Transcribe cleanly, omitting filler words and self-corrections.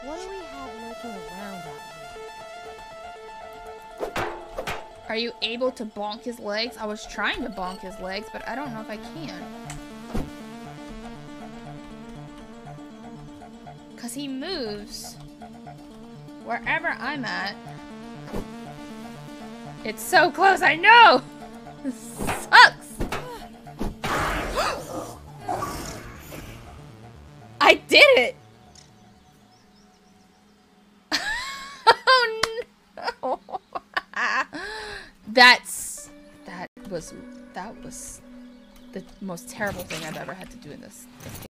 What do we have lurking around out here? Are you able to bonk his legs? I was trying to bonk his legs, but I don't know if I can. Because he moves wherever I'm at. It's so close, I know! This sucks! I did it! Oh no! That was the most terrible thing I've ever had to do in this game.